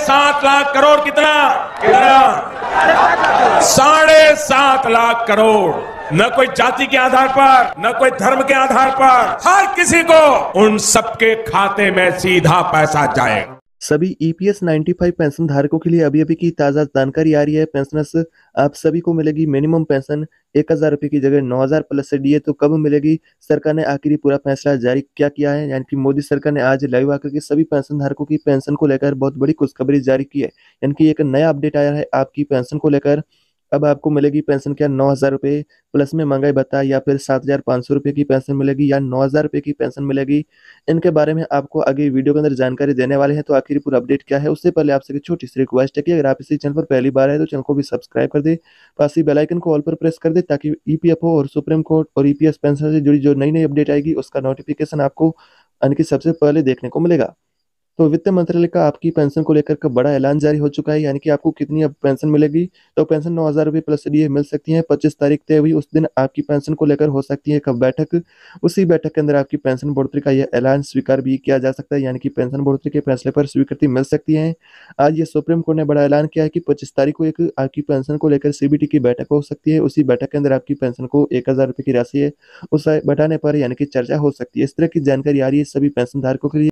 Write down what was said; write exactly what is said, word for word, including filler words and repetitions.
सात लाख करोड़ कितना कितना साढ़े सात लाख करोड़, न कोई जाति के आधार पर, न कोई धर्म के आधार पर, हर किसी को उन सबके खाते में सीधा पैसा जाएगा। सभी ईपीएस पचानवे पेंशन धारकों के लिए अभी अभी की ताज़ा जानकारी आ रही है। पेंशनर्स, आप सभी को मिलेगी मिनिमम पेंशन एक हज़ार रुपये की जगह नौ हज़ार प्लस से डीए। तो कब मिलेगी, सरकार ने आखिरी पूरा फैसला जारी क्या किया है, यानी कि मोदी सरकार ने आज लाइव आकर के सभी पेंशन धारकों की पेंशन को लेकर बहुत बड़ी खुशखबरी जारी की है। यानी कि एक नया अपडेट आया है आपकी पेंशन को लेकर। अब आपको मिलेगी पेंशन क्या नौ हज़ार रुपये प्लस में महंगाई भत्ता, या फिर सात हज़ार पाँच सौ रुपये की पेंशन मिलेगी, या नौ हज़ार रुपये की पेंशन मिलेगी। इनके बारे में आपको आगे वीडियो के अंदर जानकारी देने वाले हैं। तो आखिर पूरा अपडेट क्या है, उससे पहले आपसे एक छोटी सी रिक्वेस्ट है कि अगर आप इसी चैनल पर पहली बार है तो चैनल को भी सब्सक्राइब कर दे, पास ही बेल आइकन को ऑल पर प्रेस कर दे, ताकि ईपीएफओ और सुप्रीम कोर्ट और ईपीएस पेंशन से जुड़ी जो नई नई अपडेट आएगी उसका नोटिफिकेशन आपको यानी कि सबसे पहले देखने को मिलेगा। तो वित्त मंत्रालय का आपकी पेंशन को लेकर का बड़ा ऐलान जारी हो चुका है, यानी कि आपको कितनी अब पेंशन मिलेगी। तो पेंशन नौ हज़ार रुपये प्लस डीए मिल सकती है। पच्चीस तारीख तय हुई, उस दिन आपकी पेंशन को लेकर हो सकती है कब बैठक। उसी बैठक के अंदर आपकी पेंशन बढ़ोतरी का यह ऐलान स्वीकार भी किया जा सकता है, यानी कि पेंशन बढ़ोतरी के फैसले पर स्वीकृति मिल सकती है। आज ये सुप्रीम कोर्ट ने बड़ा ऐलान किया है कि पच्चीस तारीख को एक आपकी पेंशन को लेकर सीबीटी की बैठक हो सकती है। उसी बैठक के अंदर आपकी पेंशन को एक हज़ार रुपये की राशि है उसे बढ़ाने पर यानी कि चर्चा हो सकती है। इस तरह की जानकारी आ रही है सभी पेंशन धारकों के लिए।